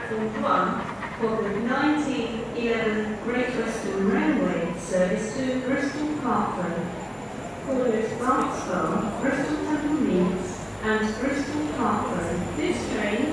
platform 1 for the 1911 Great Western Railway service to Bristol Parkway. Callers Bartsbar, Bristol Temple Meads and Bristol Parkway. This train